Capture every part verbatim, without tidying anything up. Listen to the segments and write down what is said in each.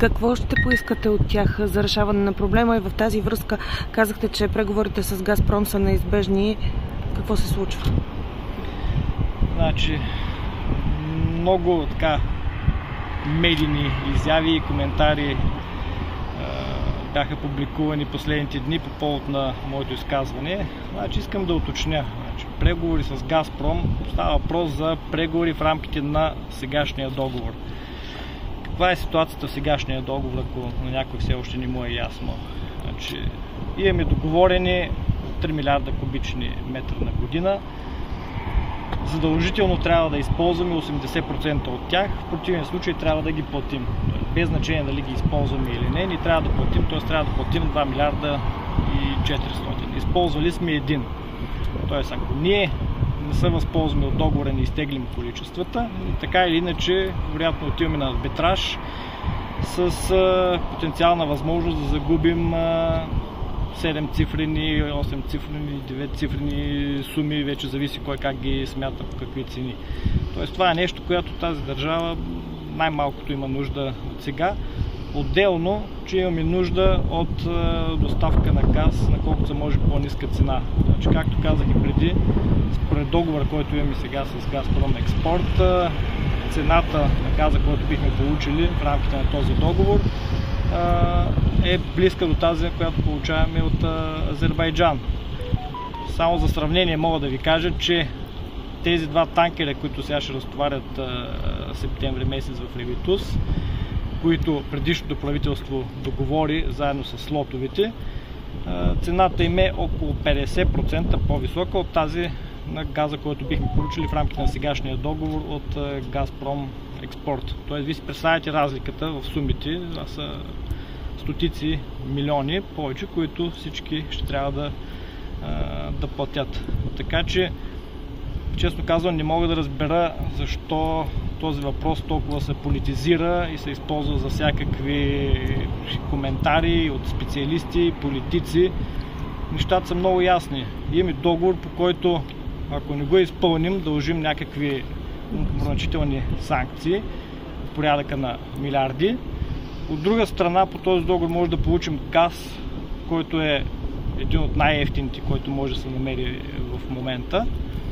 Какво ще поискате от тях за решаване на проблема? И в тази връзка казахте, че преговорите с Газпром са неизбежни. Какво се случва? Значи, много така медийни изяви и коментари е, бяха публикувани последните дни по повод на моето изказване. Значи, искам да уточня. Значи, преговори с Газпром, става въпрос за преговори в рамките на сегашния договор. Каква е ситуацията в сегашния договор, ако на някой все още не му е ясно? Значи, имаме договорени три милиарда кубични метра на година. Задължително трябва да използваме осемдесет процента от тях, в противен случай трябва да ги платим. Без значение дали ги използваме или не, ни трябва да платим, т.е. трябва да платим два милиарда и четиристотин. Използвали сме един. Т.е. ако ние не се възползваме от договора, не изтеглим количествата, така или иначе, вероятно отиваме на арбитраж с а, потенциална възможност да загубим а, седем цифрени, осем цифрени, девет цифрени суми, вече зависи кой как ги смята, по какви цени. Тоест това е нещо, което тази държава най-малкото има нужда от сега. Отделно, че имаме нужда от доставка на газ на колкото се може по-ниска цена. Значи, както казах и преди, според договора, който имаме сега с Газпром Експорт, цената на газа, който бихме получили в рамките на този договор, е близка до тази, която получаваме от Азербайджан. Само за сравнение мога да ви кажа, че тези два танкера, които сега ще разтоварят септември месец в Ревитус, които предишното правителство договори заедно с слотовете, цената им е около петдесет процента по-висока от тази на газа, който бихме получили в рамките на сегашния договор от Газпром Експорт. Тоест, ви си представяте разликата в сумите, това са стотици милиони повече, които всички ще трябва да, да платят. Така че, честно казвам, не мога да разбера защо този въпрос толкова се политизира и се използва за всякакви коментари от специалисти, политици. Нещата са много ясни. Имаме договор, по който, ако не го изпълним, дължим някакви значителни санкции в порядъка на милиарди. От друга страна, по този договор може да получим газ, който е един от най-евтините, който може да се намери в момента.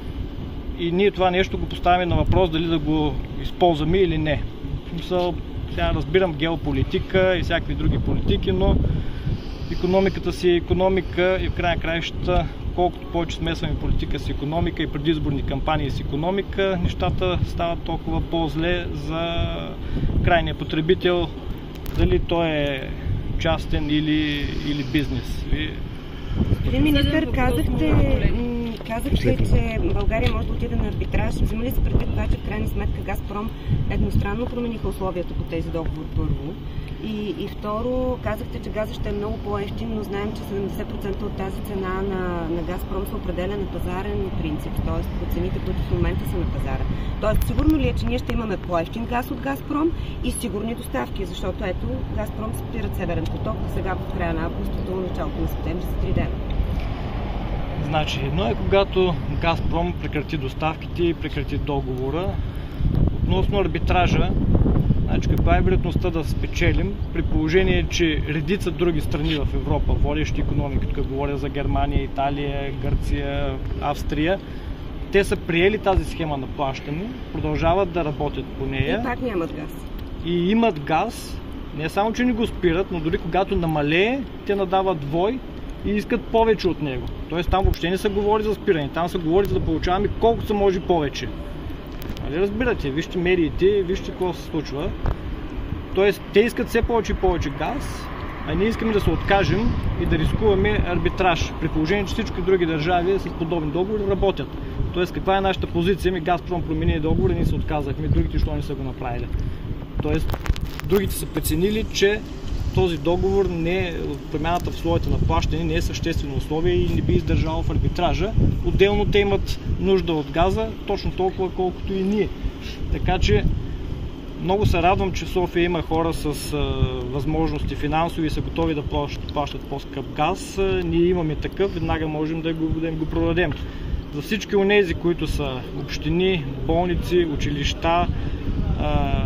И ние това нещо го поставяме на въпрос дали да го използваме или не. Сега разбирам геополитика и всякакви други политики, но икономиката си е икономика и в края на краищата, колкото повече смесваме политика с икономика и предизборни кампании с икономика, нещата стават толкова по-зле за крайния потребител, дали той е частен или, или бизнес. Господин министър, казахте, казахте, че България може да отиде на арбитраж. Взема ли се предвид това, че в крайна сметка Газпром едностранно промениха условията по тези договор първо? И, и второ, казахте, че газът ще е много по-евтин, но знаем, че седемдесет процента от тази цена на, на Газпром се определя на пазарен принцип, т.е. по цените, които в момента са на пазара. Тоест, сигурно ли е, че ние ще имаме по-евтин газ от Газпром и сигурни доставки, защото ето Газпром спират Северен поток сега в края на август до началото на септември за три дена. Значи, едно е когато Газпром прекрати доставките и прекрати договора. Относно арбитража, значи, каква е вероятността да спечелим, при положение, че редица други страни в Европа, водещи икономики, тук говоря за Германия, Италия, Гърция, Австрия, те са приели тази схема на плащане, продължават да работят по нея. И пак нямат газ. И имат газ, не само, че не го спират, но дори когато намалее, те надават двой и искат повече от него. Тоест там въобще не се говори за спиране, там се говори за да получаваме колкото се може повече. Нали разбирате? Вижте медиите, вижте какво се случва. Тоест, те искат все повече и повече газ, а ние искаме да се откажем и да рискуваме арбитраж, при положение, че всички други държави с подобни договори работят. Тоест, каква е нашата позиция? Ми Газпром промени договор и ние се отказахме, другите що не са го направили. Тоест, другите са преценили, че този договор не е, промяната в условията на плащане не е съществено условие и не би издържало в арбитража. Отделно те имат нужда от газа, точно толкова колкото и ние. Така че много се радвам, че в София има хора с а, възможности финансови и са готови да плащат, плащат по-скъп газ. А, ние имаме такъв, веднага можем да го, да им го продадем. За всички онези, които са общини, болници, училища, а,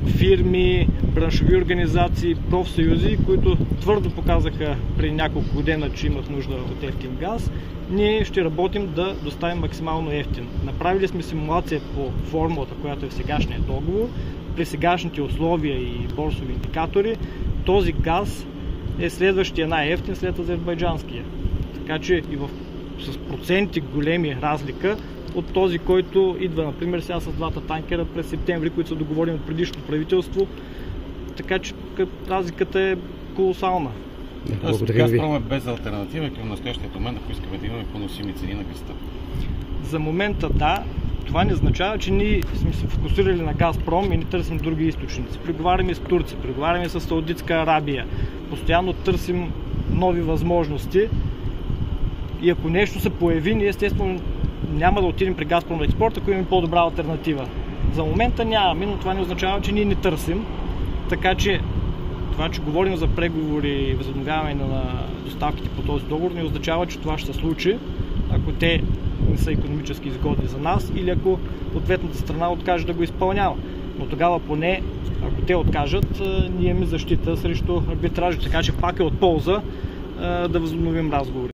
фирми, браншови организации, профсъюзи, които твърдо показаха преди няколко година, че имат нужда от ефтин газ. Ние ще работим да доставим максимално ефтин. Направили сме симулация по формулата, която е в сегашния договор. При сегашните условия и борсови индикатори този газ е следващия най-ефтин след азербайджанския. Така че и в, с проценти големи разлика от този, който идва, например, сега с двата танкера през септември, които са договорени от предишното правителство. Така че разликата е колосална. Тоест, Газпром е без алтернатива към настоящия момент, ако искаме да имаме поносими цени на газта. За момента да. Това не означава, че ние сме се фокусирали на Газпром и не търсим други източници. Преговаряме с Турция, преговаряме с Саудитска Арабия. Постоянно търсим нови възможности. И ако нещо се появи, ние естествено няма да отидем при Газпром Експорт, ако имаме по-добра алтернатива. За момента нямаме, но това не означава, че ние не търсим. Така че това, че говорим за преговори и възобновяване на доставките по този договор, не означава, че това ще се случи, ако те не са икономически изгодни за нас или ако ответната страна откаже да го изпълнява. Но тогава поне, ако те откажат, ние имаме защита срещу арбитражи, така че пак е от полза да възобновим разговори.